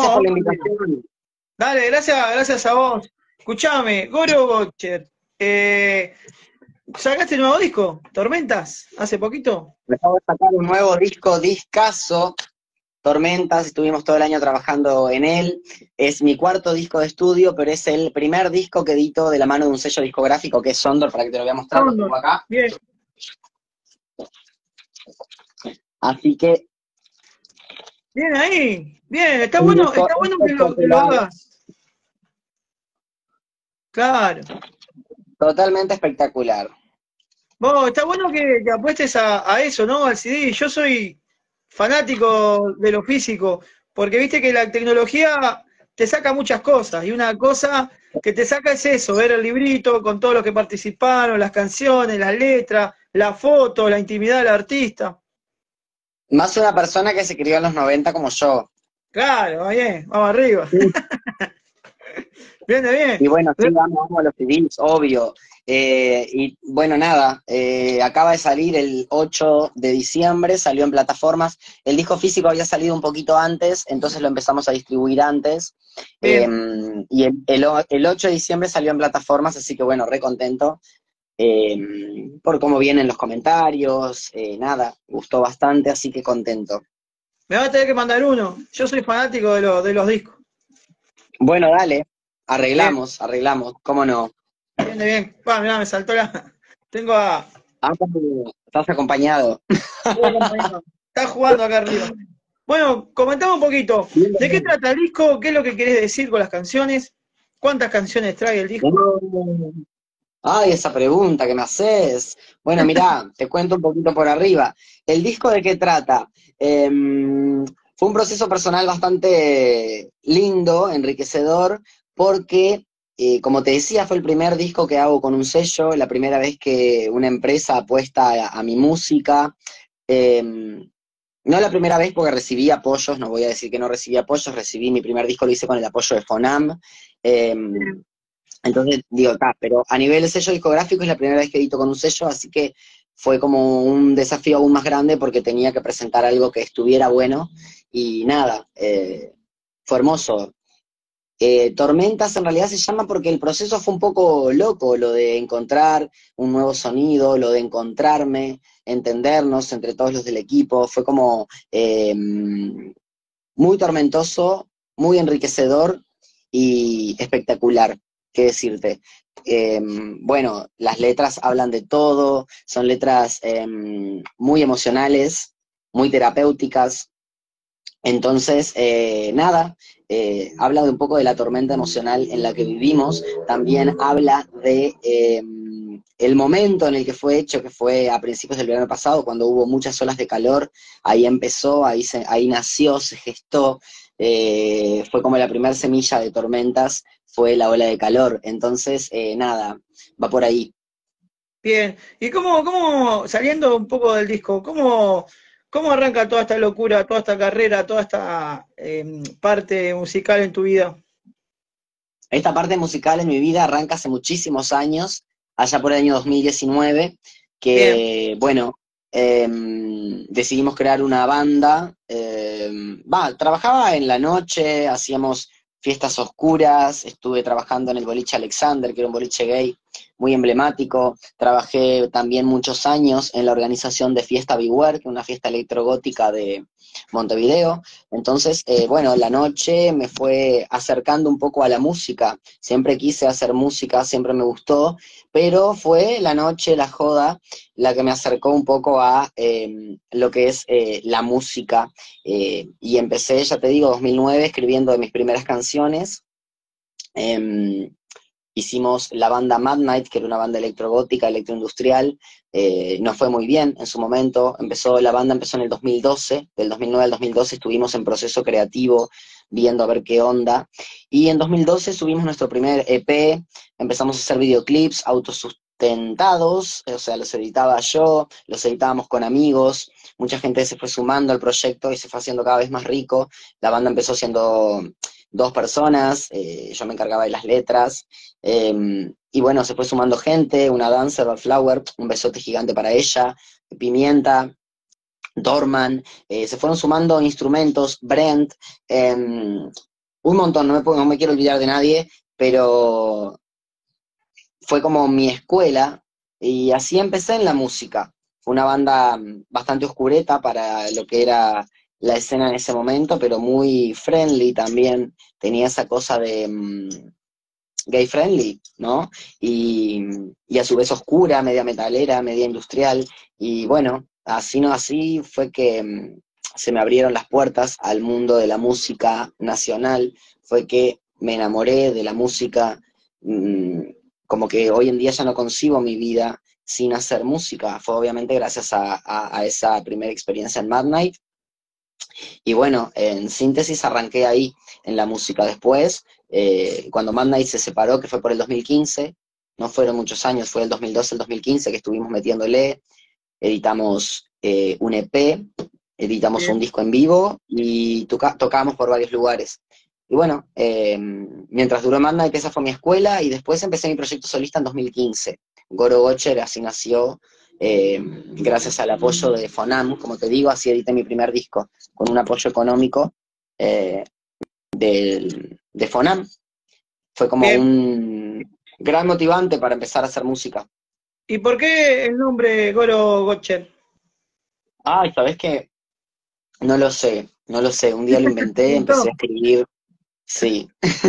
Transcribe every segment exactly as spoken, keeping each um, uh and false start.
Gracias por la obvio. invitación. Dale, gracias, gracias a vos. Escuchame, Goro Botcher, eh, ¿sacaste nuevo disco? ¿Tormentas? ¿Hace poquito? Acabo de sacar un nuevo disco, discazo, Tormentas, estuvimos todo el año trabajando en él. Es mi cuarto disco de estudio, pero es el primer disco que edito de la mano de un sello discográfico que es Sondor, para que te lo voy a mostrar, lo Cóndor. tengo acá. Bien, Así que bien ahí. Bien, está un bueno, disco está bueno que lo, que lo espectacular, hagas. Claro. totalmente espectacular. Vos, está bueno que, que apuestes a, a eso, ¿no? Al C D. Yo soy fanático de lo físico, porque viste que la tecnología te saca muchas cosas, y una cosa que te saca es eso, ver el librito con todos los que participaron, las canciones, las letras, la foto, la intimidad del artista. Más una persona que se crió en los noventa como yo. Claro, bien, vamos arriba. Viene bien. Y bueno, sí, vamos, vamos a los C Ds, obvio. Eh, y bueno, nada, eh, acaba de salir el ocho de diciembre, salió en plataformas. El disco físico había salido un poquito antes, entonces lo empezamos a distribuir antes. Eh, Bien. y el, el, el ocho de diciembre salió en plataformas, así que bueno, re contento. Eh, por cómo vienen los comentarios, eh, nada, gustó bastante, así que contento. Me vas a tener que mandar uno. Yo soy fanático de, los de los discos. Bueno, dale, Bien, arreglamos, arreglamos, cómo no. viene bien. Pa, mirá, me saltó la. Tengo a. Ah, estás acompañado. Estoy acompañado. Está jugando acá arriba. Bueno, comentame un poquito. ¿De qué trata el disco? ¿Qué es lo que querés decir con las canciones? ¿Cuántas canciones trae el disco? Ay, esa pregunta que me haces. Bueno, mirá, te cuento un poquito por arriba. ¿El disco de qué trata? Eh, fue un proceso personal bastante lindo, enriquecedor, porque, eh, como te decía, fue el primer disco que hago con un sello, la primera vez que una empresa apuesta a, a mi música. Eh, no la primera vez porque recibí apoyos, no voy a decir que no recibí apoyos, recibí mi primer disco, lo hice con el apoyo de Fonam. Eh, entonces, digo, está, pero a nivel de sello discográfico es la primera vez que edito con un sello, así que fue como un desafío aún más grande porque tenía que presentar algo que estuviera bueno y nada, eh, fue hermoso. Eh, Tormentas en realidad se llama porque el proceso fue un poco loco, lo de encontrar un nuevo sonido, lo de encontrarme, entendernos entre todos los del equipo, fue como eh, muy tormentoso, muy enriquecedor y espectacular, qué decirte. Eh, bueno, las letras hablan de todo, son letras eh, muy emocionales, muy terapéuticas, entonces, eh, nada, eh, habla de un poco de la tormenta emocional en la que vivimos, también habla de eh, el momento en el que fue hecho, que fue a principios del verano pasado, cuando hubo muchas olas de calor, ahí empezó, ahí, se, ahí nació, se gestó, eh, fue como la primera semilla de tormentas, fue la ola de calor, entonces, eh, nada, va por ahí. Bien. ¿Y cómo, cómo, saliendo un poco del disco, cómo, cómo arranca toda esta locura, toda esta carrera, toda esta eh, parte musical en tu vida? Esta parte musical en mi vida arranca hace muchísimos años, allá por el año dos mil diecinueve, Bien. que, bueno, eh, decidimos crear una banda. Eh, va, trabajaba en la noche, hacíamos fiestas oscuras, estuve trabajando en el boliche Alexander, que era un boliche gay muy emblemático. Trabajé también muchos años en la organización de Fiesta Beware, que es una fiesta electrogótica de Montevideo. Entonces, eh, bueno, la noche me fue acercando un poco a la música. Siempre quise hacer música, siempre me gustó, pero fue la noche, la joda, la que me acercó un poco a eh, lo que es eh, la música. Eh, y empecé, ya te digo, dos mil nueve, escribiendo de mis primeras canciones. Eh, Hicimos la banda Mad Night, que era una banda electrogótica, electroindustrial, eh, nos fue muy bien en su momento, empezó, la banda empezó en el dos mil doce, del dos mil nueve al dos mil doce estuvimos en proceso creativo, viendo a ver qué onda, y en dos mil doce subimos nuestro primer E P, empezamos a hacer videoclips autosustentados, o sea, los editaba yo, los editábamos con amigos, mucha gente se fue sumando al proyecto y se fue haciendo cada vez más rico, la banda empezó siendo dos personas, eh, yo me encargaba de las letras, eh, y bueno, se fue sumando gente, una dancer, Flower, un besote gigante para ella, Pimienta, Dorman, eh, se fueron sumando instrumentos, Brent, eh, un montón, no me, puedo- no me quiero olvidar de nadie, pero fue como mi escuela, y así empecé en la música. Fue una banda mm, bastante oscureta para lo que era la escena en ese momento, pero muy friendly también. Tenía esa cosa de mm, gay friendly, ¿no? Y, y a su vez oscura, media metalera, media industrial. Y bueno, así no así fue que mm, se me abrieron las puertas al mundo de la música nacional. Fue que me enamoré de la música. mm, Como que hoy en día ya no concibo mi vida sin hacer música. Fue obviamente gracias a, a- a esa primera experiencia en Midnight. Y bueno, en síntesis arranqué ahí en la música. Después, eh, cuando Midnight se separó, que fue por el dos mil quince, no fueron muchos años, fue el dos mil doce, el dos mil quince que estuvimos metiéndole, editamos eh, un E P, editamos un Bien. disco en vivo y toca tocamos por varios lugares. Y bueno, eh, mientras duró Midnight, esa fue mi escuela, y después empecé mi proyecto solista en dos mil quince. Goro Gocher, así nació, eh, gracias al apoyo de Fonam, como te digo, así edité mi primer disco, con un apoyo económico eh, del- de Fonam. Fue como Bien. un gran motivante para empezar a hacer música. ¿Y por qué el nombre Goro Gotcher? Ay, ¿sabés qué? No lo sé, no lo sé. Un día lo inventé, empecé a escribir. Sí.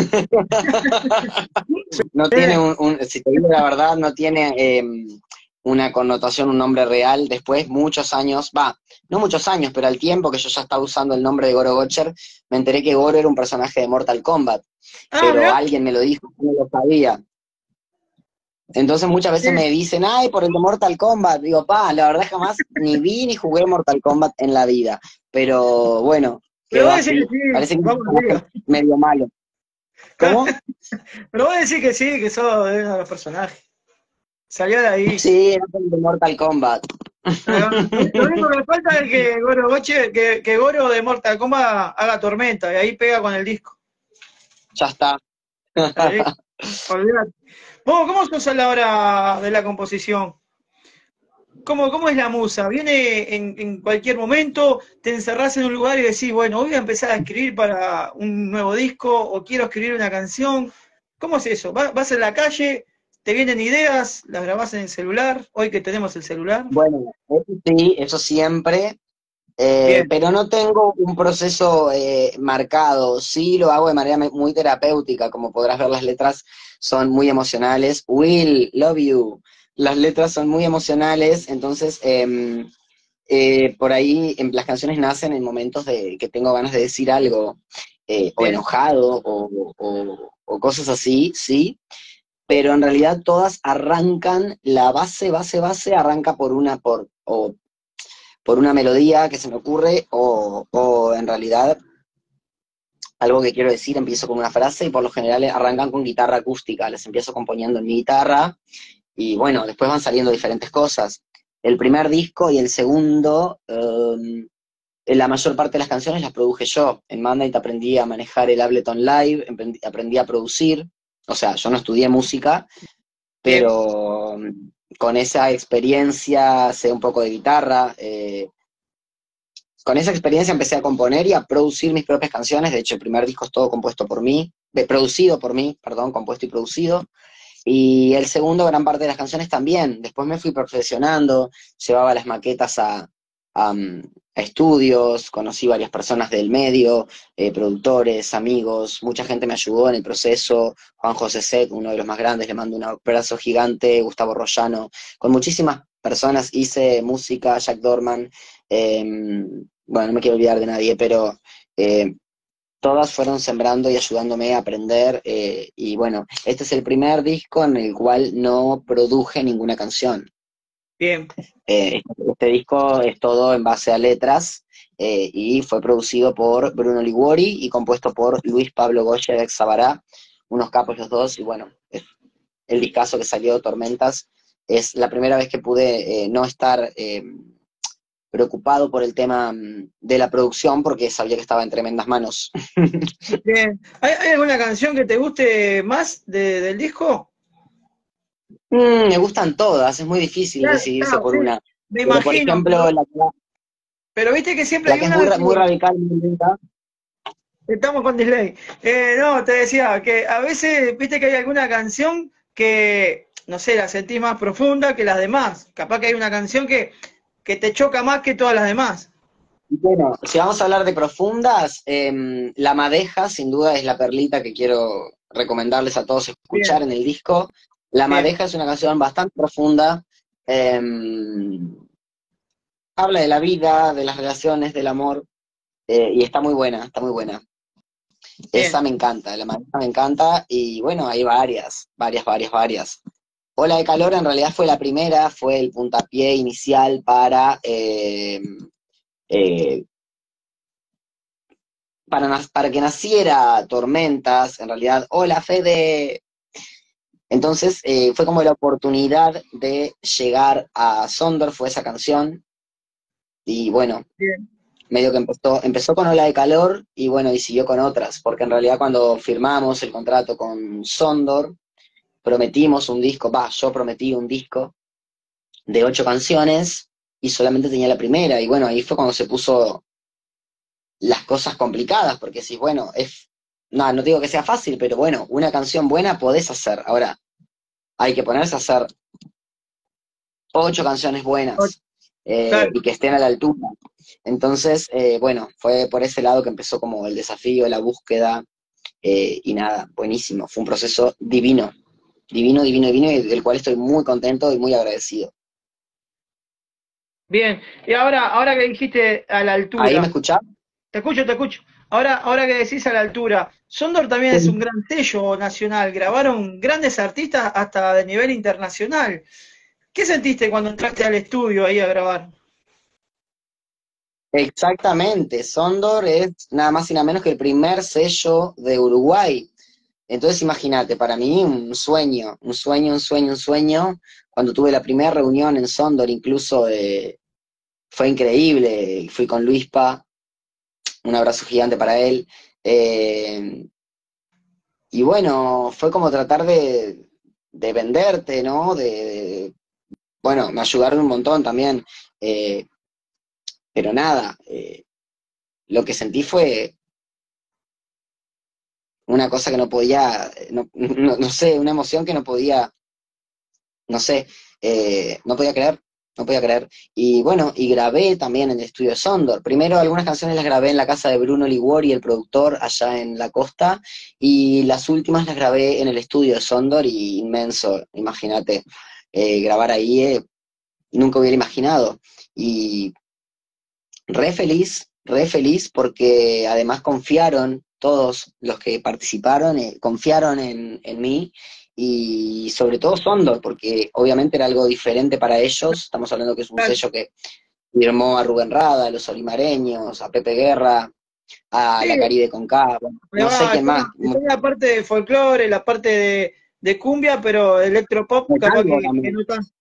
No tiene Bien. un, un- si te digo la verdad, no tiene eh, una connotación, un nombre real. Después, muchos años, va, no muchos años, pero al tiempo que yo ya estaba usando el nombre de Goro Gotcher, me enteré que Goro era un personaje de Mortal Kombat, Ah, pero mirá. alguien me lo dijo, yo no lo sabía. Entonces muchas veces me dicen, ay, por el de Mortal Kombat. Digo, pa, la verdad jamás ni vi ni jugué Mortal Kombat en la vida. Pero bueno, Pero quedó vos decís que así. sí, Parece que es un vamos personaje arriba. medio malo. ¿Cómo? Pero vos decís que sí, que sos de uno de los personajes. Salió de ahí. Sí, era por el de Mortal Kombat. Ahí va. Lo único que me falta es que Goro Goche, que, que Goro de Mortal Kombat haga tormenta y ahí pega con el disco. Ya está. Ahí, olvidate. ¿Vos cómo sos a la hora de la composición? ¿Cómo, cómo es la musa? ¿Viene en, en cualquier momento? ¿Te encerrás en un lugar y decís, bueno, hoy voy a empezar a escribir para un nuevo disco o quiero escribir una canción? ¿Cómo es eso? ¿Vas, vas en la calle, te vienen ideas, las grabás en el celular, hoy que tenemos el celular? Bueno, eso sí, eso siempre. Eh, Bien, pero no tengo un proceso eh, marcado. Sí lo hago de manera me- muy terapéutica, como podrás ver, las letras son muy emocionales. Will, love you. Las letras son muy emocionales, entonces em, eh, por ahí em, las canciones nacen en momentos de que tengo ganas de decir algo, eh, o bien, enojado, o, o- o cosas así, sí, pero en realidad todas arrancan, la base, base, base, arranca por una, por, o por una melodía que se me ocurre, o, o en realidad algo que quiero decir, empiezo con una frase, y por lo general arrancan con guitarra acústica, les empiezo componiendo en mi guitarra, y bueno, después van saliendo diferentes cosas. El primer disco y el segundo, eh, la mayor parte de las canciones las produje yo. En Mandate aprendí a manejar el Ableton Live, aprendí, aprendí a producir, o sea, yo no estudié música, bien, pero mm, con esa experiencia sé un poco de guitarra. Eh, con esa experiencia empecé a componer y a producir mis propias canciones. De hecho, el primer disco es todo compuesto por mí, de, producido por mí, perdón, compuesto y producido. Y el segundo, gran parte de las canciones también. Después me fui perfeccionando, llevaba las maquetas a, a, mm, a estudios, conocí varias personas del medio, eh, productores, amigos, mucha gente me ayudó en el proceso. Juan José Sec, uno de los más grandes, le mando un abrazo gigante. Gustavo Rollano, con muchísimas personas hice música. Jack Dorman, eh, bueno, no me quiero olvidar de nadie, pero eh, todas fueron sembrando y ayudándome a aprender, eh, y bueno, este es el primer disco en el cual no produje ninguna canción. bien. Eh, este, este disco es todo en base a letras, eh, y fue producido por Bruno Liguori y compuesto por Luis Pablo Goya de Xabará, unos capos los dos, y bueno, es el discazo que salió, Tormentas. Es la primera vez que pude eh, no estar eh, preocupado por el tema mm, de la producción, porque sabía que estaba en tremendas manos. Bien. ¿Hay, hay alguna canción que te guste más de- del disco? Mm, me gustan todas, es muy difícil Claro, decidirse claro, por sí, una. me Pero por imagino, ejemplo, pero, la, pero viste que siempre la hay que es una muy, ra- que, muy radical, muy lenta, Estamos con delay. Eh, no, te decía que a veces, viste que hay alguna canción que, no sé, la sentís más profunda que las demás. Capaz que hay una canción que, que te choca más que todas las demás. Bueno, si vamos a hablar de profundas, em, La Madeja sin duda es la perlita que quiero recomendarles a todos escuchar Bien, en el disco. La bien, Madeja es una canción bastante profunda, em, habla de la vida, de las relaciones, del amor, eh, y está muy buena, está muy buena. Esa bien, me encanta, La Madeja me encanta, y bueno, hay varias, varias, varias, varias. Ola de Calor en realidad fue la primera, fue el puntapié inicial para... em, eh, para, nas- para que naciera Tormentas, en realidad, hola Fede. Entonces eh, fue como la oportunidad de llegar a Sondor, fue esa canción, y bueno, bien, medio que empezó, empezó con Ola de Calor, y bueno, y siguió con otras, porque en realidad cuando firmamos el contrato con Sondor, prometimos un disco, va, yo prometí un disco de ocho canciones, y solamente tenía la primera, y bueno, ahí fue cuando se puso las cosas complicadas, porque si, bueno, es, no, no digo que sea fácil, pero bueno, una canción buena podés hacer. Ahora, hay que ponerse a hacer ocho canciones o- buenas eh, claro, y que estén a la altura. Entonces, eh, bueno, fue por ese lado que empezó como el desafío, la búsqueda, eh, y nada, buenísimo. Fue un proceso divino, divino, divino, divino, y del cual estoy muy contento y muy agradecido. bien. Y ahora, ahora que dijiste a la ¿Ahí me altura, escuchás? te escucho, te escucho. Ahora, ahora que decís a la altura, Sondor también es un Sí. gran sello nacional. Grabaron grandes artistas hasta de nivel internacional. ¿Qué sentiste cuando entraste al estudio ahí a grabar? Exactamente, Sondor es nada más y nada menos que el primer sello de Uruguay. Entonces imagínate, para mí un sueño, un sueño, un sueño, un sueño. Cuando tuve la primera reunión en Sondor, incluso eh, fue increíble. Fui con Luispa, un abrazo gigante para él. Eh, y bueno, fue como tratar de, de venderte, ¿no? De, de- bueno, me ayudaron un montón también. Eh, pero nada, eh, lo que sentí fue una cosa que no podía, no, no, no sé, una emoción que no podía, no sé, eh, no podía creer, no podía creer. Y bueno, y grabé también en el estudio de Sondor. Primero algunas canciones las grabé en la casa de Bruno Liguori, el productor, allá en la costa, y las últimas las grabé en el estudio de Sondor, y inmenso, imagínate, eh, grabar ahí, eh, nunca hubiera imaginado. Y re feliz, re feliz porque además confiaron, todos los que participaron, eh, confiaron en, en mí, y sobre todo Sondor, porque obviamente era algo diferente para ellos. Estamos hablando que es un sello que firmó a Rubén Rada, a los Olimareños, a Pepe Guerra, a La Sí, Caribe con K, bueno, me no sé va, quién está, más. está en la parte de folclore, la parte de, de cumbia, pero electropop De capaz tango que, que también. no tan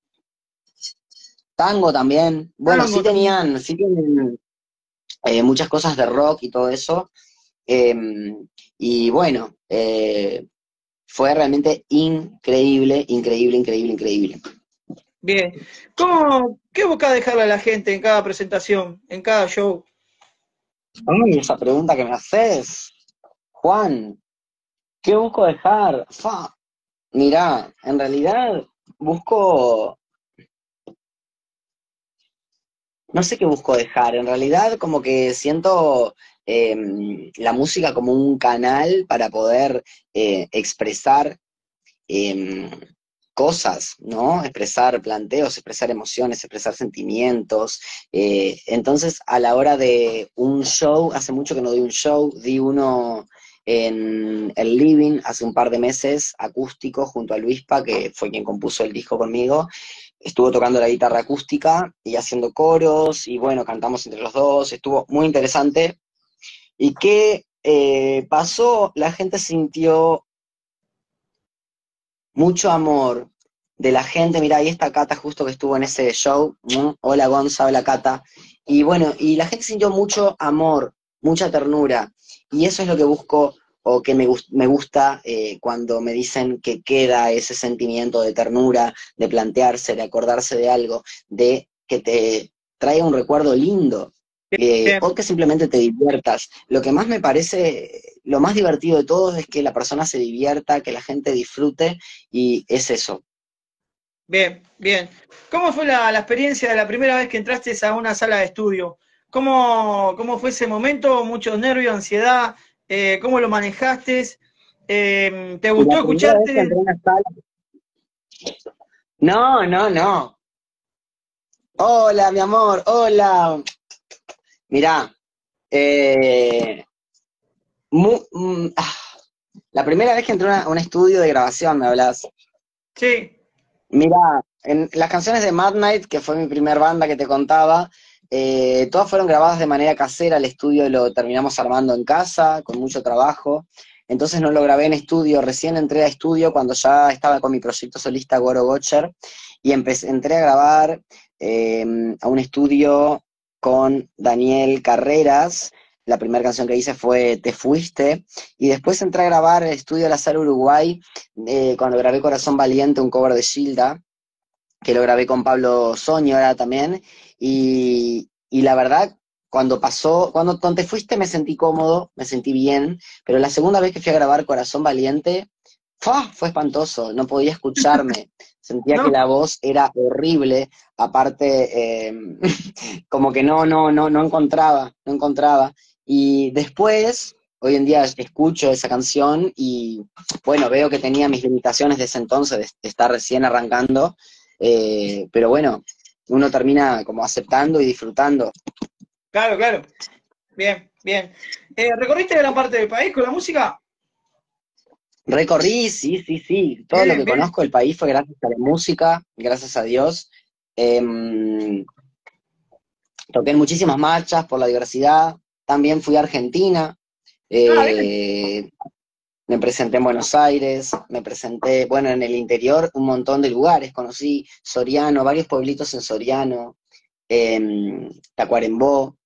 Tango también. Bueno, sí tango también. tenían, sí tienen eh, muchas cosas de rock y todo eso. eh, y bueno, eh, fue realmente increíble, increíble, increíble, increíble. Bien. ¿Cómo, qué busca dejarle a la gente en cada presentación, en cada show? Ay, esa pregunta que me haces, Juan, ¿qué busco dejar? Fa, mirá, en realidad busco, no sé qué busco dejar, en realidad como que siento eh, la música como un canal para poder eh, expresar eh, cosas, ¿no? Expresar planteos, expresar emociones, expresar sentimientos. Eh, entonces, a la hora de un show, hace mucho que no doy un show, di uno en el Living hace un par de meses, acústico, junto a Luispa, que fue quien compuso el disco conmigo. Estuvo tocando la guitarra acústica y haciendo coros, y bueno, cantamos entre los dos, estuvo muy interesante. ¿Y qué eh, pasó? La gente sintió mucho amor de la gente. Mirá, ahí está Cata justo que estuvo en ese show. ¿No? Hola Gonza, hola Cata. Y bueno, y la gente sintió mucho amor, mucha ternura. Y eso es lo que busco, o que me, gus- me gusta, eh, cuando me dicen que queda ese sentimiento de ternura, de plantearse, de acordarse de algo, de que te traiga un recuerdo lindo. eh, Bien, o que simplemente te diviertas. Lo que más me parece, lo más divertido de todo es que la persona se divierta, que la gente disfrute, y es eso. bien, bien. ¿Cómo fue la, la experiencia de la primera vez que entraste a una sala de estudio? ¿Cómo, cómo fue ese momento? ¿Muchos nervios, ansiedad? Eh, ¿cómo lo manejaste? Eh, ¿te Y la gustó primera vez que escucharte? entré a una sala, no, no, no. Hola, mi amor, hola. Mirá, eh, mu- mm, ah, la primera vez que entré a una- a un estudio de grabación, me hablas. Sí, Mira, en las canciones de Midnight, que fue mi primer banda que te contaba, eh, todas fueron grabadas de manera casera. El estudio lo terminamos armando en casa, con mucho trabajo. Entonces no lo grabé en estudio. Recién entré a estudio cuando ya estaba con mi proyecto solista Goro Gotcher y empecé, entré a grabar eh, a un estudio con Daniel Carreras. La primera canción que hice fue Te Fuiste. Y después entré a grabar el estudio de la Sala Uruguay eh, cuando grabé Corazón Valiente, un cover de Gilda, que lo grabé con Pablo Soñora también, y, y la verdad, cuando pasó, cuando, cuando te fuiste me sentí cómodo, me sentí bien, pero la segunda vez que fui a grabar Corazón Valiente, ¡fua! Fue espantoso, no podía escucharme, sentía que ¿no? la voz era horrible, aparte, eh, como que no, no, no, no encontraba, no encontraba, y después... Hoy en día escucho esa canción y bueno, veo que tenía mis limitaciones de ese entonces, de, de estar recién arrancando, eh, pero bueno, uno termina como aceptando y disfrutando. Claro, claro. Bien, bien. Eh, ¿recorriste gran parte del país con la música? Recorrí, sí, sí, sí, todo lo Bien, que bien. conozco del país fue gracias a la música, gracias a Dios. Eh, Toqué en muchísimas marchas por la diversidad, también fui a Argentina, Ah, bien. eh, me presenté en Buenos Aires, me presenté, bueno, en el interior, un montón de lugares, conocí Soriano, varios pueblitos en Soriano, eh, Tacuarembó.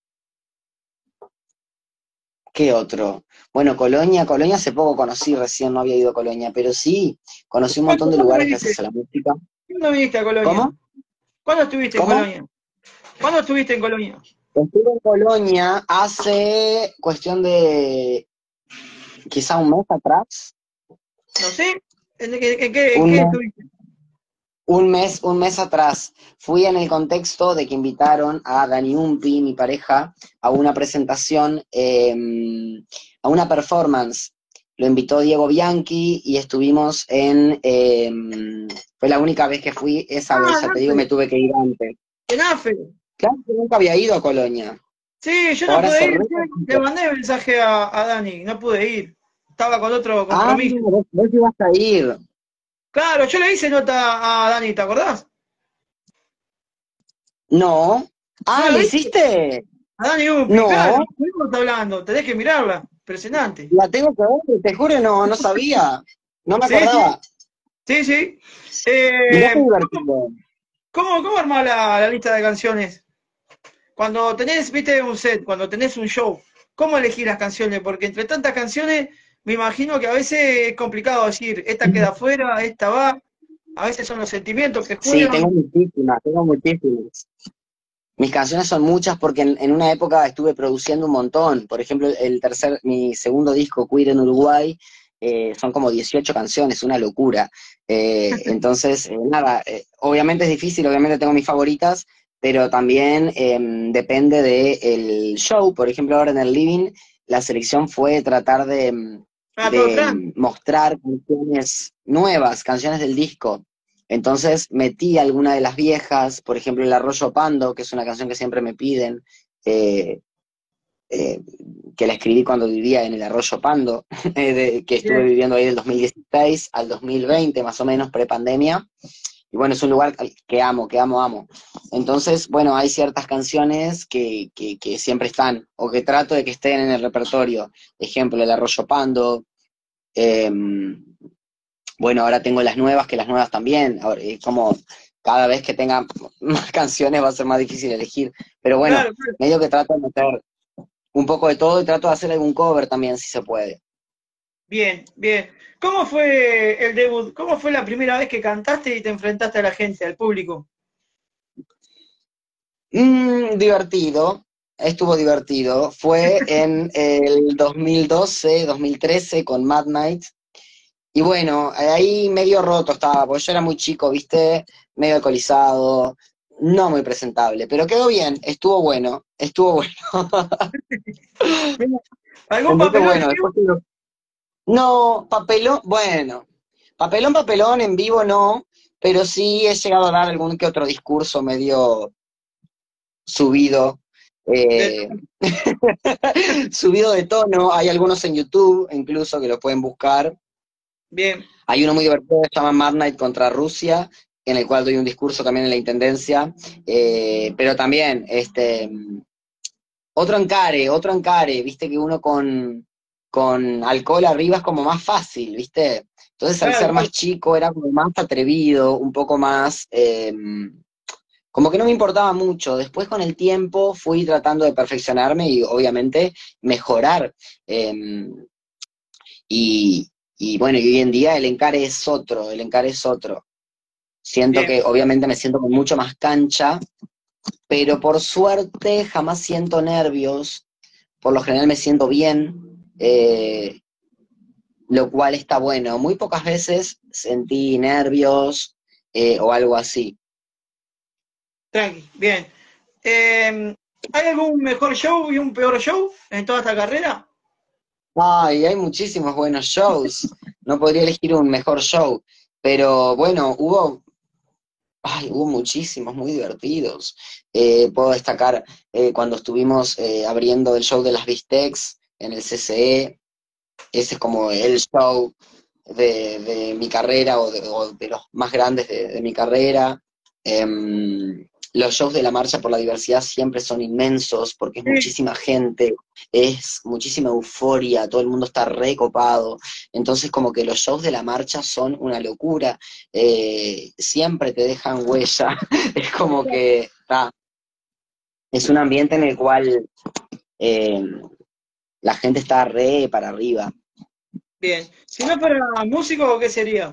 ¿Qué otro? Bueno, Colonia, Colonia hace poco conocí, recién no había ido a Colonia, pero sí, conocí un montón ¿Cuándo, de cuándo lugares viniste? gracias a la música. ¿Cuándo viniste a Colonia? ¿Cómo? ¿Cuándo estuviste en ¿Cómo? Colonia? ¿Cuándo estuviste en Colonia? Estuve en Colonia hace cuestión de quizá un mes atrás, No sé. ¿En, en- en qué, en un qué mes, estuviste? un mes, un mes atrás. Fui en el contexto de que invitaron a Dani Umpi, mi pareja, a una presentación, eh, a una performance. Lo invitó Diego Bianchi y estuvimos en... eh, fue la única vez que fui esa Ah, vez, en ya te digo, AFE. me tuve que ir antes. En AFE. Claro que nunca había ido a Colonia. Sí, yo no Ahora pude se ir. re... Le mandé mensaje a, a Dani. No pude ir. Estaba con otro Ah, compromiso. vos, vos ibas a ir. Claro, yo le hice nota a Dani, ¿te acordás? No. ¿No Ah, lo ¿le viste? hiciste? A Dani Umpi, claro. No. Estuvimos hablando. Tenés que mirarla. Impresionante. La tengo que ver, te juro, no, no sabía. No me Sí, sí, acordaba. sí, sí. Mirá qué Eh, divertido. ¿cómo, cómo armás la, la lista de canciones? Cuando tenés, viste, un set, cuando tenés un show, ¿cómo elegís las canciones? Porque entre tantas canciones, me imagino que a veces es complicado decir, esta queda afuera, esta va. A veces son los sentimientos que Sí, juegan. tengo muchísimas, tengo muchísimas. Mis canciones son muchas porque en, en una época estuve produciendo un montón. Por ejemplo, el tercer, mi segundo disco, Queer en Uruguay, eh, son como dieciocho canciones, una locura. Eh, entonces, eh, nada, eh, obviamente es difícil, obviamente tengo mis favoritas, pero también eh, depende del show. Por ejemplo, ahora en el Living, la selección fue tratar de, Ah, todo tranqui. de mostrar canciones nuevas, canciones del disco. Entonces metí alguna de las viejas, por ejemplo El Arroyo Pando, que es una canción que siempre me piden, eh, eh, que la escribí cuando vivía en el Arroyo Pando, eh, de, que estuve Bien, viviendo ahí del dos mil dieciséis al dos mil veinte, más o menos, prepandemia. Y bueno, es un lugar que amo, que amo, amo. Entonces, bueno, hay ciertas canciones que, que, que siempre están, o que trato de que estén en el repertorio. Ejemplo, El Arroyo Pando, eh, bueno, ahora tengo las nuevas, que las nuevas también. Ahora, es como cada vez que tenga más canciones va a ser más difícil elegir. Pero bueno, claro, claro. medio que trato de meter un poco de todo y trato de hacer algún cover también, si se puede. Bien, bien. ¿Cómo fue el debut? ¿Cómo fue la primera vez que cantaste y te enfrentaste a la gente, al público? Mm, divertido. estuvo divertido. Fue en el dos mil doce, dos mil trece con Mad Night. Y bueno, ahí medio roto estaba, porque yo era muy chico, ¿viste? Medio alcoholizado, no muy presentable, pero quedó bien, estuvo bueno, estuvo bueno. ¿Algún Entonces, papelón en bueno, vivo? después... lo- No, papelón, bueno, papelón, papelón en vivo no, pero sí he llegado a dar algún que otro discurso medio subido, De- eh, subido de tono. Hay algunos en YouTube, incluso, que lo pueden buscar. Bien, Hay uno muy divertido que se llama Mad Night contra Rusia, en el cual doy un discurso también en la Intendencia, eh, pero también, este, otro encare, otro encare, viste que uno con, con alcohol arriba es como más fácil, viste. Entonces al claro, ser claro. más chico era como más atrevido, un poco más, eh, como que no me importaba mucho. Después con el tiempo fui tratando de perfeccionarme y obviamente mejorar. eh, y, y bueno, y hoy en día el encare es otro, el encare es otro. Siento Bien, que obviamente me siento con mucho más cancha, pero por suerte jamás siento nervios, por lo general me siento bien, eh, lo cual está bueno. Muy pocas veces sentí nervios eh, o algo así. tranqui, bien. Eh, ¿hay algún mejor show y un peor show en toda esta carrera? Ay, hay muchísimos buenos shows. No podría elegir un mejor show, pero bueno, hubo, ay, hubo muchísimos muy divertidos. Eh, puedo destacar eh, cuando estuvimos eh, abriendo el show de las Bistecs en el C C E. Ese es como el show de, de mi carrera o de, o de los más grandes de, de mi carrera. Em, los shows de la Marcha por la Diversidad siempre son inmensos porque es Sí, muchísima gente, es muchísima euforia, todo el mundo está recopado. Entonces como que los shows de la marcha son una locura, eh, siempre te dejan huella. Es como que ta, es un ambiente en el cual eh, la gente está re para arriba. bien. Si no fuera músico, ¿qué sería?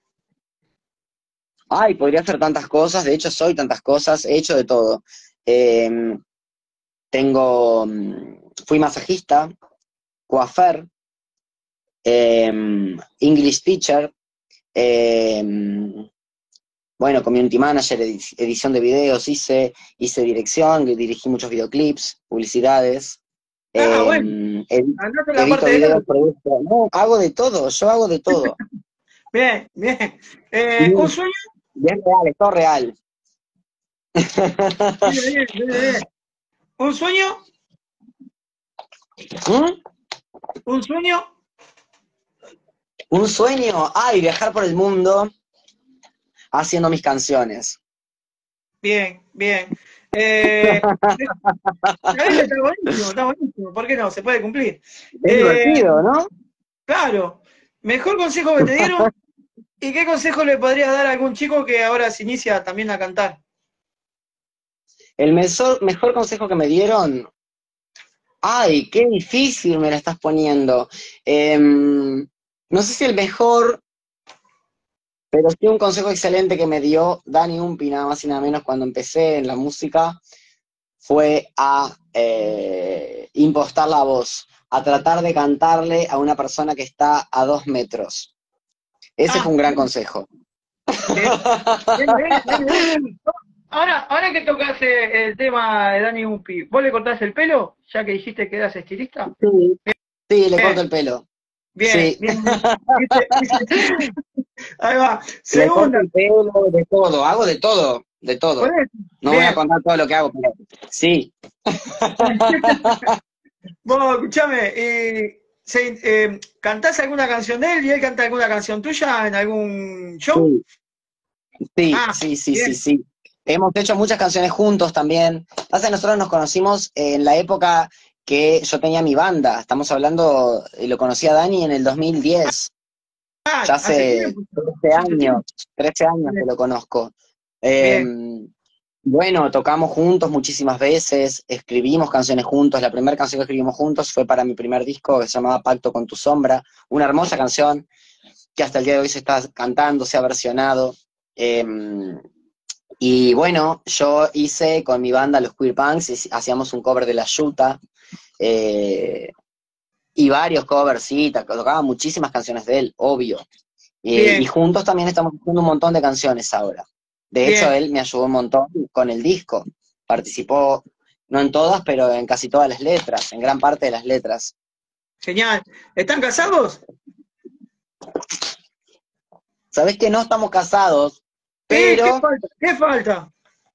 Ay, podría hacer tantas cosas, de hecho soy tantas cosas, he hecho de todo. Eh, tengo, mm, fui masajista, coafer, eh, English teacher, eh, bueno, community manager, edi- edición de videos, hice, hice dirección, dirigí muchos videoclips, publicidades, Ah, eh, bueno, edi- andate en la edito parte del videos, arte. produzco, no, hago de todo, yo hago de todo. Bien, bien. Eh, ¿un Bien, sueño? bien real, es todo real. Bien, bien, bien, bien. ¿Un sueño? ¿Mm? ¿Un sueño? Un sueño, ay, viajar por el mundo haciendo mis canciones. Bien, bien. Eh, está bien, está buenísimo, está buenísimo. ¿Por qué no? Se puede cumplir. Es Eh, divertido, ¿no? claro. ¿Mejor consejo que te dieron? ¿Y qué consejo le podrías dar a algún chico que ahora se inicia también a cantar? El mejor, mejor consejo que me dieron, ay, qué difícil me la estás poniendo. Em, no sé si el mejor, pero sí un consejo excelente que me dio Dani Umpi, nada más y nada menos, cuando empecé en la música, fue a eh, impostar la voz, a tratar de cantarle a una persona que está a dos metros. Ese fue Ah, un gran bien, consejo. bien, bien, bien, bien, bien. Ahora, ahora que tocaste el tema de Dani Umpi, ¿vos le cortás el pelo? Ya que dijiste que eras estilista. Sí, sí, le corto Bien, el pelo. bien, Sí. bien, bien. Dice- dice- ahí va. Le corto Segunda, el pelo, de todo, hago de todo, de por todo. eso. No voy a Bien. contar todo lo que hago, pero sí. Vos, escuchame, eh, se- eh, ¿cantás alguna canción de él y él canta alguna canción tuya en algún show? Sí, sí, Ah, sí, sí, sí, bien. sí. Hemos hecho muchas canciones juntos también. Pasa que nosotros nos conocimos en la época que yo tenía mi banda. Estamos hablando, y lo conocí a Dani en el dos mil diez. Ah, Ya hace hace tiempo. trece Hace años, tiempo. trece años que Bien, lo conozco. bien. Eh, bueno, tocamos juntos muchísimas veces, escribimos canciones juntos. La primera canción que escribimos juntos fue para mi primer disco que se llamaba Pacto con tu sombra. Una hermosa canción que hasta el día de hoy se está cantando, se ha versionado. Eh, Y bueno, yo hice con mi banda Los Queer Punks, hic- hacíamos un cover de La Yuta, eh, y varios covers, sí, to- tocaba muchísimas canciones de él, obvio. Eh, y Bien, juntos también estamos haciendo un montón de canciones ahora. De hecho, bien, él me ayudó un montón con el disco. Participó, no en todas, pero en casi todas las letras, en gran parte de las letras. genial. ¿Están casados? Sabés que no estamos casados, ¿Qué? ¿Qué pero falta? ¿Qué falta?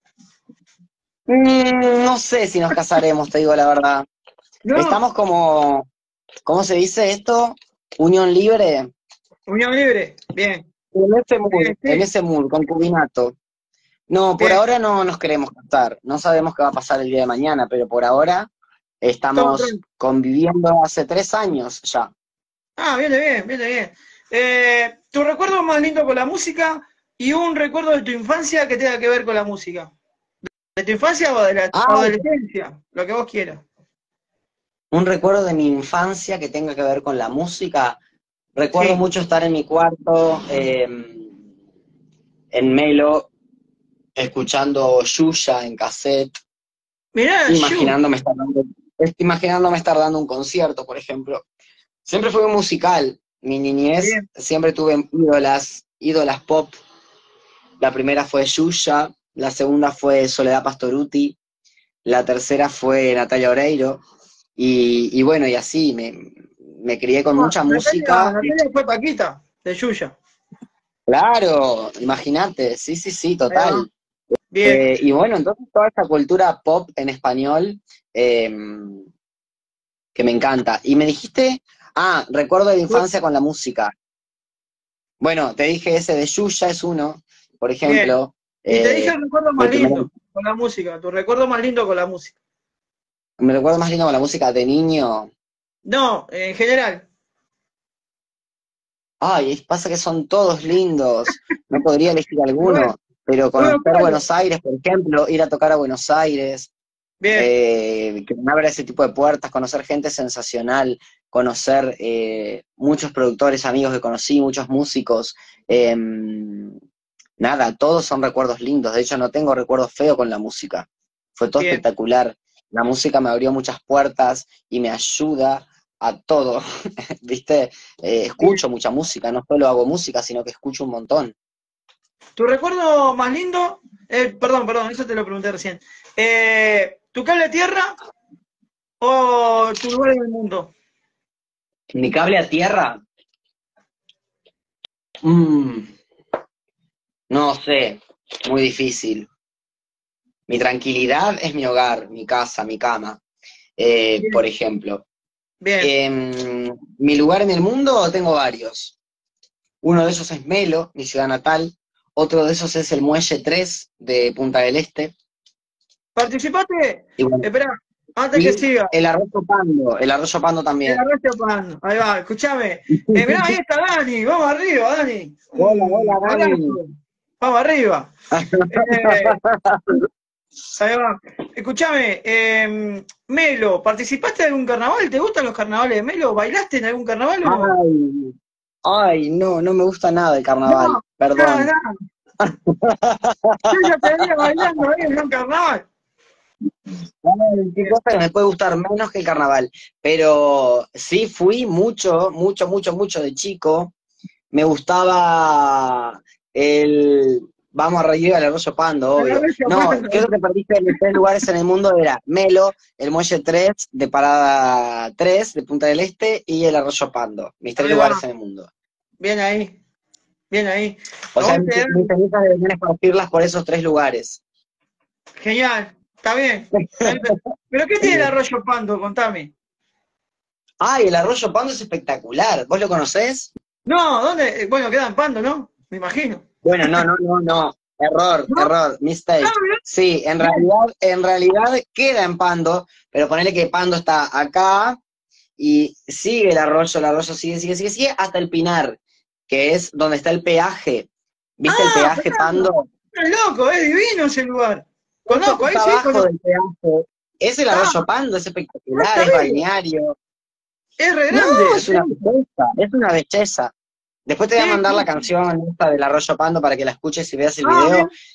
mm, no sé si nos casaremos, te digo la verdad. No, Estamos como, ¿cómo se dice esto? Unión libre. unión libre. Bien, En ese mood, bien, en sí, ese mood, concubinato. No, por bien. ahora no nos queremos casar. No sabemos qué va a pasar el día de mañana, pero por ahora Todo estamos tranquilo. conviviendo hace tres años ya. Ah, viene bien, viene bien. Eh, ¿tu recuerdo más lindo con la música y un recuerdo de tu infancia que tenga que ver con la música? ¿De tu infancia o de la Ah, adolescencia? Lo que vos quieras. un recuerdo de mi infancia que tenga que ver con la música. Recuerdo Sí. mucho estar en mi cuarto, eh, en Melo, escuchando Yuya en cassette, Mirá, Yu. imaginándome estar dando, imaginándome estar dando un concierto, por ejemplo. Siempre fue muy musical. Mi niñez Bien. siempre tuve ídolas, ídolas pop. La primera fue Yuya, la segunda fue Soledad Pastoruti, la tercera fue Natalia Oreiro, y, y bueno, y así, me, me crié con Ah, mucha Natalia, música. Natalia fue Paquita, de Yuya. Claro, imagínate, sí, sí, sí, Ahí va. total. Bien. Eh, y bueno, entonces toda esta cultura pop en español, eh, que me encanta. Y me dijiste, ah, recuerdo de la infancia con la música. Bueno, te dije ese de Yuya es uno, por Bien. ejemplo, Y te dije eh, el recuerdo mi más primer, lindo con la música, tu recuerdo más lindo con la música. me recuerdo más lindo con la música de niño. No, en general. Ay, pasa que son todos lindos, no podría elegir Bueno, alguno, pero bueno, conocer claro. Buenos Aires, por ejemplo, ir a tocar a Buenos Aires, Bien, eh, que me abra ese tipo de puertas, conocer gente sensacional, conocer eh, muchos productores, amigos que conocí, muchos músicos, eh, nada, todos son recuerdos lindos, de hecho no tengo recuerdos feos con la música, fue todo bien, espectacular, la música me abrió muchas puertas y me ayuda a todo, ¿viste? Eh, bien. escucho mucha música, no solo hago música, sino que escucho un montón. ¿Tu recuerdo más lindo? Eh, perdón, perdón, eso te lo pregunté recién. Eh, ¿tu cable a tierra o tu lugar en el mundo? Mi cable a tierra, mm, no sé, muy difícil. Mi tranquilidad es mi hogar, mi casa, mi cama, eh, por Bien, ejemplo. bien. Em, mi lugar en el mundo tengo varios. Uno de esos es Melo, mi ciudad natal. Otro de esos es el Muelle tres de Punta del Este. ¿Participaste? Y bueno, Espera, antes que y siga. el Arroyo Pando, el Arroyo Pando El también. arroyo pan. Ahí va, escuchame. Eh, mirá, ahí está Dani. Vamos arriba, Dani. Hola, Un hola, Dani. abrazo. Vamos arriba. Eh, Ahí va. Escuchame, eh, Melo, ¿participaste de algún carnaval? ¿Te gustan los carnavales de Melo? ¿Bailaste en algún carnaval o no? Ay, ay, no, no me gusta nada el carnaval, No, nada, perdón. nada. Yo ya te veía bailando ahí en un carnaval. Ay, qué cosa que me puede gustar menos que el carnaval. Pero sí fui mucho, mucho, mucho, mucho de chico. Me gustaba el Vamos arriba del Arroyo Pando, En la obvio. Regia No, Pando. creo que perdiste en tres lugares en el mundo, era Melo, el Muelle tres de Parada tres de Punta del Este y el Arroyo Pando. Mis tres Ahí va, lugares en el mundo. bien ahí, bien ahí. O sea, mis, Aguante, mis Dani. cenizas deberían esparcirlas por esos tres lugares. Genial, está bien. Está bien. ¿Pero qué tiene el arroyo Pando? Contame. Ay, el Arroyo Pando es espectacular. ¿Vos lo conocés? No, ¿dónde? Bueno, queda en Pando, ¿no? Me imagino. Bueno, no, no, no, no. Error, ¿No? error, Ah, mistake. mirá. Sí, en Bien. realidad, en realidad queda en Pando, pero ponele que Pando está acá y sigue el arroyo, el arroyo sigue, sigue, sigue, sigue hasta el Pinar, que es donde está el peaje. ¿Viste el Ah, peaje pará. Pando? Es loco, es divino ese lugar. Eso que Conozco, ahí está sí, abajo conozco. del peaje. Es el Ah, arroyo Pando, es no espectacular, es sabía. balneario. Es re No, grande. es una belleza, es una belleza. Después te voy a Qué mandar la cosa. canción esta del Arroyo Pando para que la escuches y veas el Ah, video. bien.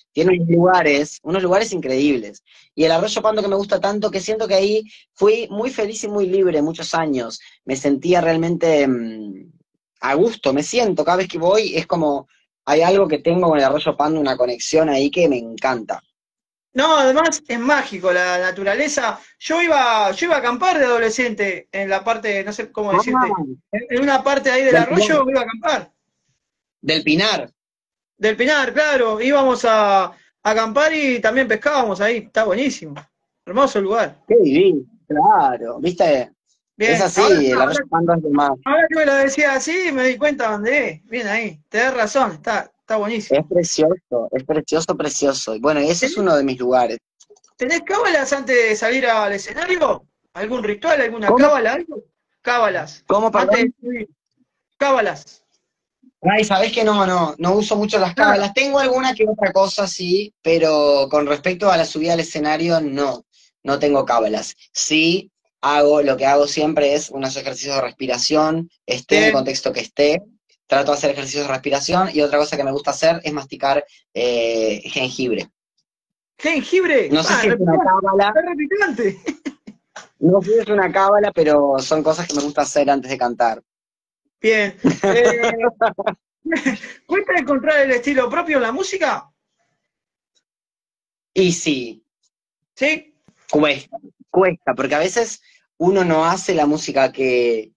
tiene unos lugares, unos lugares increíbles. Y el Arroyo Pando que me gusta tanto, que siento que ahí fui muy feliz y muy libre muchos años. Me sentía realmente mm, a gusto, me siento, cada vez que voy es como, hay algo que tengo con el Arroyo Pando, una conexión ahí que me encanta. No, además es mágico la naturaleza. Yo iba, yo iba a acampar de adolescente en la parte, no sé cómo decirte, Ah, en, en una parte ahí del del Pinar. arroyo iba a acampar. Del Pinar. Del Pinar, claro, íbamos a, a acampar y también pescábamos ahí, está buenísimo. Hermoso lugar. Qué divino, claro, ¿viste? Es Bien, ahora, así, el ahora, Arroyo Pando es lo más. ahora que me lo decía así, me di cuenta dónde es. Bien ahí, tenés razón, está, está Es buenísimo. precioso, es precioso, precioso. Y bueno, ese es ¿Tenés, uno de mis lugares. tenés cábalas antes de salir al escenario? ¿Algún ritual, alguna ¿Cómo? cábala, algo? Cábalas. ¿Cómo, Antes de perdón? subir. Cábalas. Ay, sabés que no, no, no uso mucho las Ah, cábalas. Tengo alguna que otra cosa, sí, pero con respecto a la subida al escenario, no, no tengo cábalas. Sí, hago, lo que hago siempre es unos ejercicios de respiración, esté en el bien. contexto que esté, trato de hacer ejercicios de respiración y otra cosa que me gusta hacer es masticar eh, jengibre. Jengibre. No sé Ah, si es una repicante. cábala, Está repicante. no sé si es una cábala, pero son cosas que me gusta hacer antes de cantar. Bien. Eh, ¿cuesta encontrar el estilo propio en la música? Y sí, ¿Sí? cuesta, cuesta, porque a veces uno no hace la música que,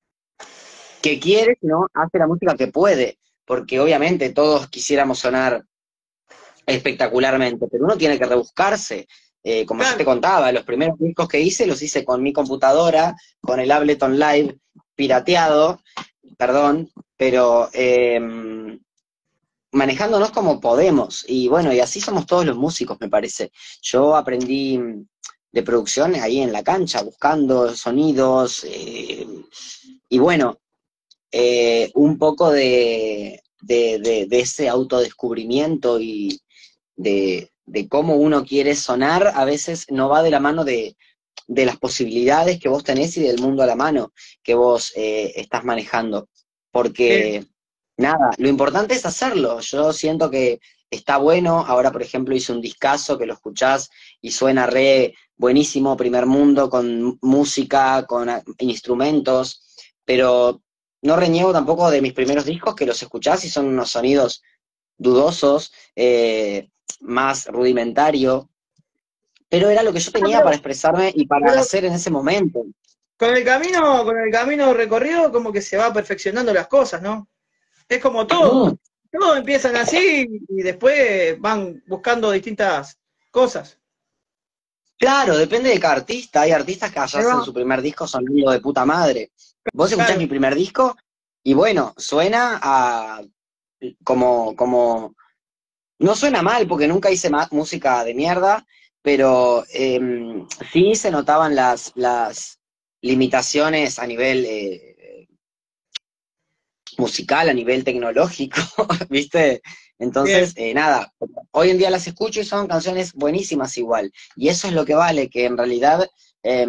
que quiere, sino hace la música que puede, porque obviamente todos quisiéramos sonar espectacularmente, pero uno tiene que rebuscarse. Eh, como yo te Claro. contaba, los primeros discos que hice los hice con mi computadora, con el Ableton Live pirateado, perdón, pero eh, manejándonos como podemos. Y bueno, y así somos todos los músicos, me parece. Yo aprendí de producción ahí en la cancha, buscando sonidos, eh, y bueno, eh, un poco de, de, de, de ese autodescubrimiento y de, de cómo uno quiere sonar, a veces no va de la mano de, de las posibilidades que vos tenés y del mundo a la mano que vos eh, estás manejando. Bien. Porque, nada, lo importante es hacerlo. Yo siento que está bueno. Ahora, por ejemplo, hice un discazo que lo escuchás y suena re buenísimo, primer mundo, con música, con a- instrumentos, pero no reniego tampoco de mis primeros discos que los escuchás y son unos sonidos dudosos, eh, más rudimentario, pero era lo que yo Ah, tenía pero, para expresarme y para pero hacer en ese momento. con el camino, con el camino recorrido, como que se va perfeccionando las cosas, ¿no? Es como todo. Mm, Todos empiezan así y después van buscando distintas cosas. claro, depende de cada artista. Hay artistas que allá Ahí va. hacen su primer disco sonando de puta madre. Vos escuchás Claro. mi primer disco y bueno, suena a como, como, no suena mal porque nunca hice ma- música de mierda, pero eh, sí se notaban las, las limitaciones a nivel eh, musical, a nivel tecnológico, ¿viste? Bien. Entonces, eh, nada, hoy en día las escucho y son canciones buenísimas igual. Y eso es lo que vale, que en realidad eh,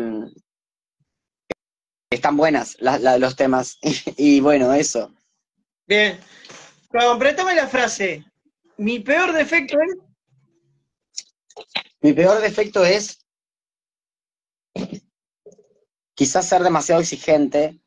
están buenas la- la- los temas. Y, bueno, eso. Bien. Completame la frase. Mi peor defecto es. Mi peor defecto es quizás ser demasiado exigente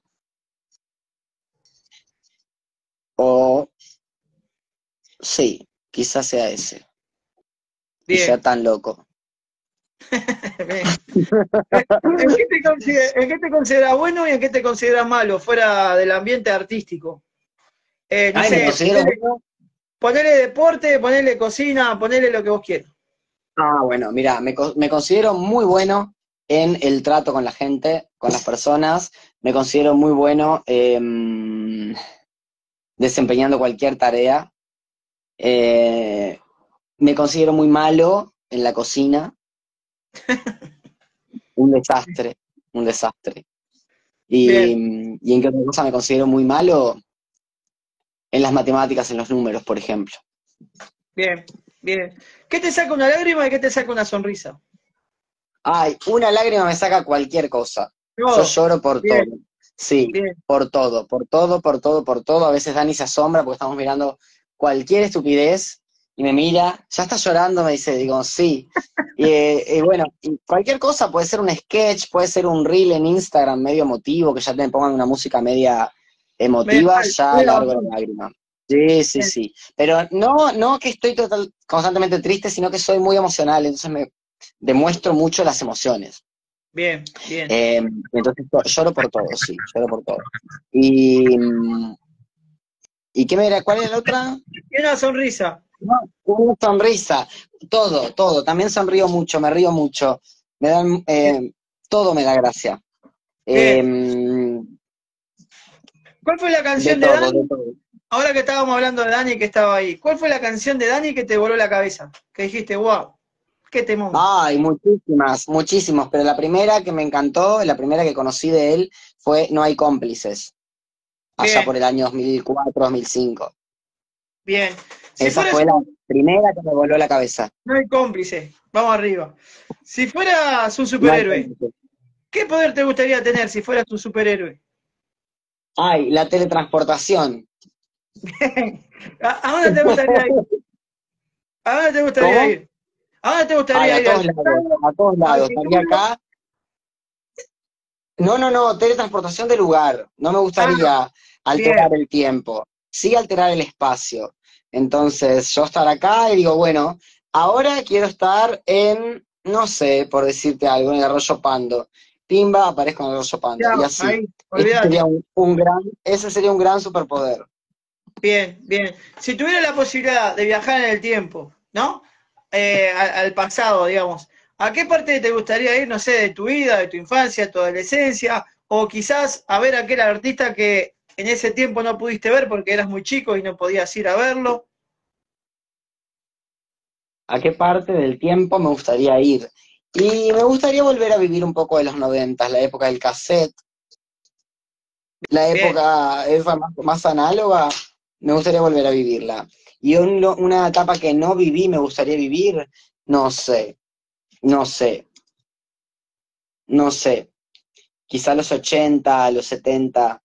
o sí, quizás sea ese. Y sea Bien. tan loco. Bien. ¿En qué te consider- en qué te consideras bueno y en qué te consideras malo, fuera del ambiente artístico? Eh, no Ay, me sé, considero ponele, bueno. ponele deporte, ponele cocina, ponele lo que vos quieras. Ah, bueno, mira, me, co- me considero muy bueno en el trato con la gente, con las personas. Me considero muy bueno em, desempeñando cualquier tarea. Eh, me considero muy malo en la cocina. Un desastre, un desastre. Y, Bien, y en qué otra cosa me considero muy malo, en las matemáticas, en los números, por ejemplo. bien, bien. ¿Qué te saca una lágrima y qué te saca una sonrisa? Ay, una lágrima me saca cualquier cosa. Yo Todo. lloro por todo. Bien, Sí, bien. por todo, por todo, por todo, por todo. A veces Dani se asombra porque estamos mirando cualquier estupidez y me mira, ya está llorando, me dice, digo, sí. Y, eh, y bueno, y cualquier cosa, puede ser un sketch, puede ser un reel en Instagram medio emotivo, que ya te pongan una música media Medio emotiva, mal, ya medio largo bajón. la lágrima. Sí, sí, Bien, sí. Pero no, no que estoy total, constantemente triste, sino que soy muy emocional, entonces me demuestro mucho las emociones. bien, bien. Eh, entonces lloro por todo, sí, lloro por todo. Y, ¿y qué me era? ¿Cuál era la otra? Y una sonrisa. No, una sonrisa, todo, todo. También sonrío mucho, me río mucho. Me dan, Bien, eh, todo me da gracia. Eh, bien. ¿Cuál fue la de canción de todo, de Dani? todo. Ahora que estábamos hablando de Dani que estaba ahí, ¿cuál fue la canción de Dani que te voló la cabeza? Que dijiste, wow, qué temón. Ay, muchísimas, muchísimos, pero la primera que me encantó, la primera que conocí de él fue No hay cómplices, allá por Bien, el año dos mil cuatro, dos mil cinco. bien. Si Esa fueras fue la un, primera que me voló la cabeza. no hay cómplice, vamos arriba. Si fueras un No hay superhéroe, cómplices. ¿qué poder te gustaría tener si fueras un superhéroe? Ay, la teletransportación. ¿A, a dónde te gustaría ir? ¿A dónde te gustaría ¿Cómo? ir? ¿A dónde te Ay, gustaría a ir? ¿Al todos lados, pasado? a todos ¿Al lados. Estaría futuro? acá. No, no, no, teletransportación de lugar. No me Ah, gustaría alterar bien, el tiempo, sí alterar el espacio. Entonces, yo estar acá y digo, bueno, ahora quiero estar en, no sé, por decirte algo, en el Arroyo Pando. Pimba, aparezco en el Arroyo Pando. Y chao, así. ahí, Ese sería olvídate. un, un gran, ese sería un gran superpoder. Bien, bien. Si tuviera la posibilidad de viajar en el tiempo, ¿no? Eh, al, al pasado, digamos, ¿a qué parte te gustaría ir, no sé, de tu vida, de tu infancia, tu adolescencia? O quizás a ver a aquel artista que en ese tiempo no pudiste ver porque eras muy chico y no podías ir a verlo. ¿A qué parte del tiempo me gustaría ir? Y me gustaría volver a vivir un poco de los noventas, la época del cassette, la Bien, época, época más, más análoga, me gustaría volver a vivirla. Y un- una etapa que no viví, me gustaría vivir, no sé, no sé, no sé. Quizá los ochenta, los setenta.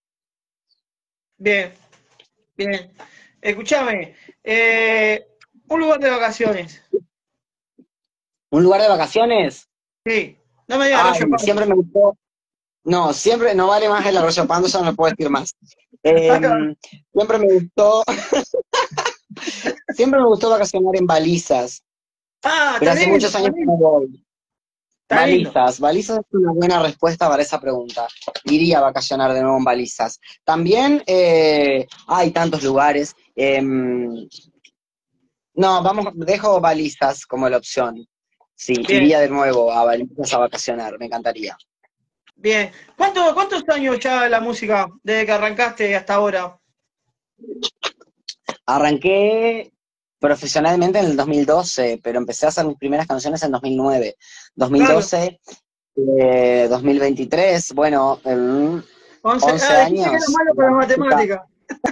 bien, bien. Escúchame, eh, un lugar de vacaciones. ¿Un lugar de vacaciones? Sí, no me digas Arroyo Ay, Pando. siempre me gustó. No, siempre, no vale más el Arroyo Pando, ya no lo puedo decir más. Em, siempre me gustó, siempre me gustó vacacionar en Balizas, Ah, pero está hace lindo, muchos está años que lindo. no voy. Está lindo. Balizas, Balizas es una buena respuesta para esa pregunta. Iría a vacacionar de nuevo en Balizas. También eh, hay tantos lugares. em, no, vamos, dejo Balizas como la opción. Sí, Bien. iría de nuevo a Balizas a vacacionar, me encantaría. Bien. ¿Cuánto- ¿Cuántos años ya la música desde que arrancaste hasta ahora? Arranqué profesionalmente en el dos mil doce, pero empecé a hacer mis primeras canciones en dos mil nueve. Claro, dos mil doce, eh, dos mil veintitrés, bueno, en once. once Ah, dijiste que eras años. malo La para la música, matemática.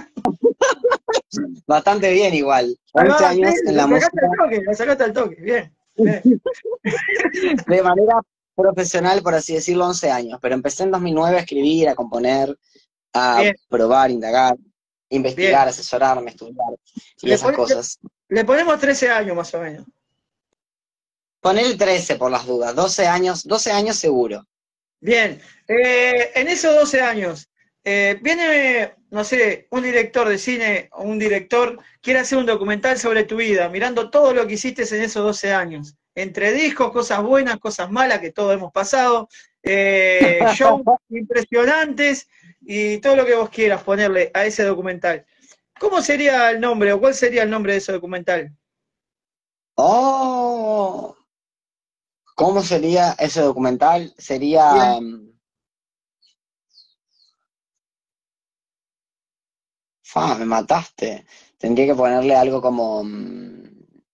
bastante bien igual. Ahí once va, sí, años en la la sacaste música al toque, la sacaste al toque. Bien, bien, de manera profesional, por así decirlo, once años. Pero empecé en dos mil nueve a escribir, a componer, a bien, probar, indagar, bien. investigar, asesorarme, estudiar y Le, esas pone- le- cosas. le ponemos trece años más o menos. Poner el trece por las dudas, doce años, doce años seguro. Bien. Eh, en esos doce años, eh, viene, no sé, un director de cine o un director quiere hacer un documental sobre tu vida, mirando todo lo que hiciste en esos doce años. Entre discos, cosas buenas, cosas malas que todos hemos pasado, eh, shows impresionantes y todo lo que vos quieras ponerle a ese documental. ¿Cómo sería el nombre o cuál sería el nombre de ese documental? Oh, ¿cómo sería ese documental? Bien. Sería, mm, fa, me mataste. Tendría que ponerle algo como, mm,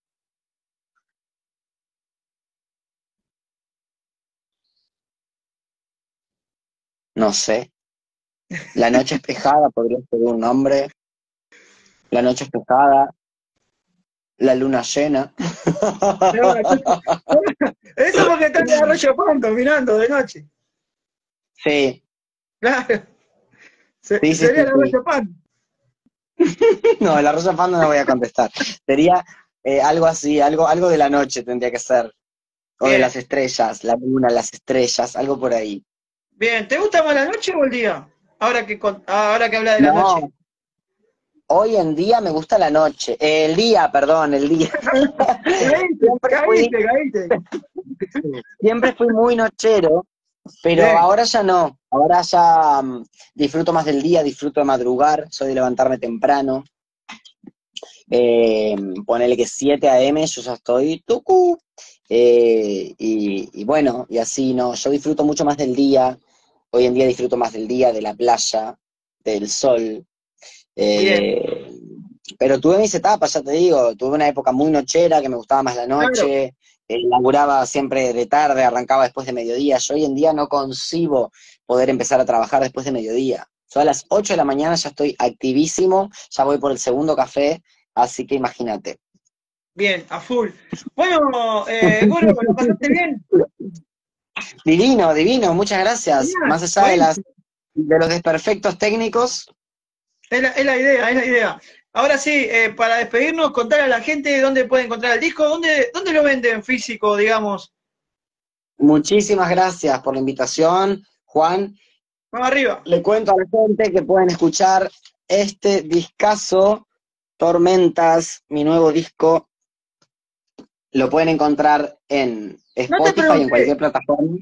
no sé, La noche espejada podría ser un nombre. La noche espejada, la luna llena. No, eso porque están en Arroyo Pronto mirando de noche. Sí, Claro. Se- sí, sí, sería sí, el sí. Arroyo Pan. No, el arroz pando no voy a contestar. Sería Eh, algo así, algo, algo de la noche tendría que ser. O de Bien, las estrellas, la luna, las estrellas, algo por ahí. bien. ¿Te gusta más la noche o el día? Ahora que, con- ahora que habla de la noche. No, hoy en día me gusta la noche. Eh, el día, perdón, el día. Caíste, Siempre fui, caíste, caíste. siempre fui muy nochero, pero Bien, ahora ya no. Ahora ya mm, disfruto más del día, disfruto de madrugar, soy de levantarme temprano. Eh, ponele que siete a eme, yo ya estoy tucu. Eh, y, y bueno, y así, ¿no? Yo disfruto mucho más del día. Hoy en día disfruto más del día, de la playa, del sol. bien, Eh, pero tuve mis etapas, ya te digo, tuve una época muy nochera, que me gustaba más la claro. noche, eh, laburaba siempre de tarde, arrancaba después de mediodía. Yo hoy en día no concibo poder empezar a trabajar después de mediodía. Yo a las ocho de la mañana ya estoy activísimo, ya voy por el segundo café, así que imagínate. Bien, a full. Bueno, eh, Gordo, ¿lo pasaste bien? Divino, divino, muchas gracias. Genial, Más allá de las buenísimo. de los desperfectos técnicos, Es la, es la idea, es la idea. Ahora sí, eh, para despedirnos, contar a la gente dónde puede encontrar el disco, dónde, dónde lo venden físico, digamos. muchísimas gracias por la invitación, Juan. Vamos arriba. Le cuento a la gente que pueden escuchar este discazo, Tormentas, mi nuevo disco, lo pueden encontrar en No te Spotify, en pregunté, cualquier plataforma.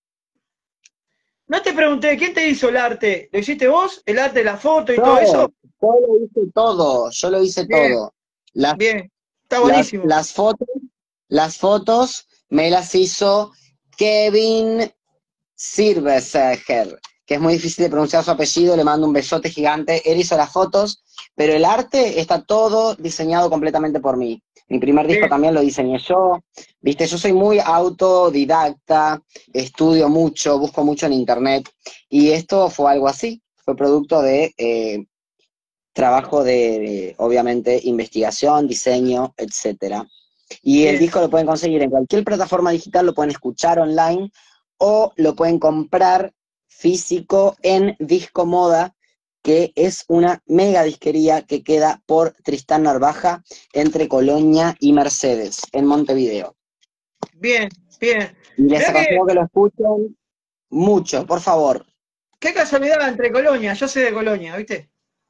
no te pregunté, ¿quién te hizo el arte? ¿Lo hiciste vos? ¿El arte, la foto y todo Yo, eso? yo lo hice todo, yo lo hice Bien, todo. Las, bien, está las, buenísimo. las fotos, las fotos me las hizo Kevin Silverseger, que es muy difícil de pronunciar su apellido, le mando un besote gigante. Él hizo las fotos, pero el arte está todo diseñado completamente por mí. Mi primer disco Bien, también lo diseñé yo. Viste, yo soy muy autodidacta, estudio mucho, busco mucho en internet, y esto fue algo así. Fue producto de eh, trabajo de, de, obviamente, investigación, diseño, etcétera. Y el bien, disco lo pueden conseguir en cualquier plataforma digital, lo pueden escuchar online o lo pueden comprar físico en Disco Moda, que es una mega disquería que queda por Tristán Narvaja, entre Colonia y Mercedes, en Montevideo. bien, bien. Y les Mirá que, aconsejo que lo escuchen mucho, por favor. qué casualidad entre Colonia, yo soy de Colonia, ¿viste?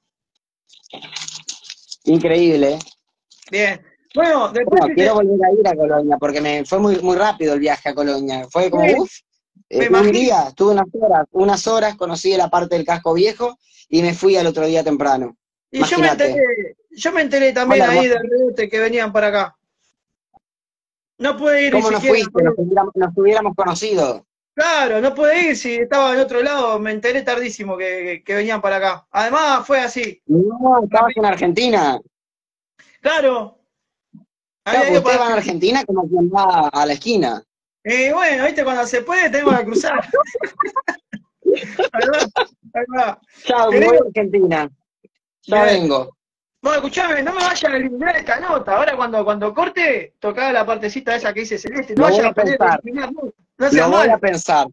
Increíble. Bien. Bueno, después Bueno, si quiero te, volver a ir a Colonia, porque me fue muy, muy rápido el viaje a Colonia. Fue como, sí, uff, me eh, un imagino. día, estuve unas horas, unas horas, conocí la parte del casco viejo y me fui al otro día temprano. Y yo me Imagínate. enteré, yo me enteré también Hola, ahí hermosa. del rebote que venían para acá. No pude ir ni ¿Cómo no siquiera, fuiste? Nos boludo. hubiéramos, nos hubiéramos conocido. Claro, no pude ir si estaba en otro lado, me enteré tardísimo que, que- que venían para acá. Además, fue así, No, estabas en rápido. Argentina. Claro, Claro, había porque ido para ustedes van a Argentina. Argentina como quien va a la esquina. Y bueno, viste, cuando se puede tenemos que cruzar. Ahí va, ahí va. Chao, me voy a Querido, Argentina. Ya bien. vengo. Bueno, escuchame, no me vayas a eliminar esta nota. Ahora cuando, cuando corte, tocaba la partecita esa que dice Celeste. No Lo vayas voy a a poner a pensar. eliminar, no, no seas Lo voy a malo. pensar.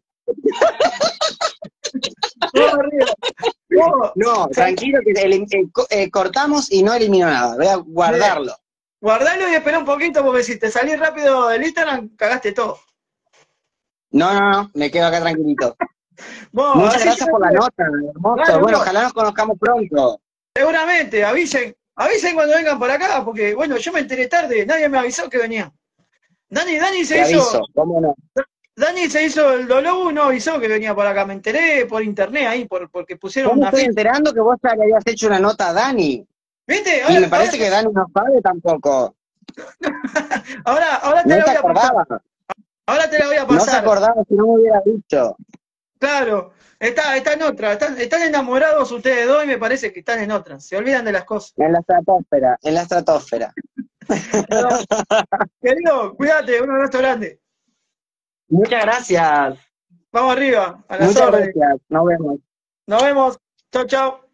Vamos arriba. Vos, No, sal- tranquilo que elim- eh, co- eh, cortamos y no elimino nada. Voy a bien. guardarlo. Guardalo y espera un poquito porque si te salís rápido del Instagram, cagaste todo. No, no, no, me quedo acá tranquilito. Vos, Muchas así yo gracias por la después. nota, hermoso. Dale, Bueno, vos. ojalá nos conozcamos pronto. Seguramente, avisen. Avisen cuando vengan para acá, porque bueno, yo me enteré tarde, nadie me avisó que venía. Dani, Dani se Te hizo, aviso, cómo no. Dani se hizo el dolor, no avisó que venía para acá. Me enteré por internet ahí, por, porque Yo pusieron me una estoy ficha. enterando que vos ya le habías hecho una nota a Dani. ¿Viste? Y Ahora, me ahora, parece que Dani no sabe tampoco. ahora, ahora te No la se voy a pasar. acordaba. Ahora te la voy a No se pasar. acordaba si no me hubiera dicho. Claro, está, está en otra. Están, están enamorados ustedes dos y me parece que están en otra. Se olvidan de las cosas. En la estratosfera, en la estratosfera. Querido, cuídate, un abrazo grande. Muchas gracias. Vamos arriba, a las Muchas órdenes. gracias. Nos vemos. Nos vemos. Chau, chau.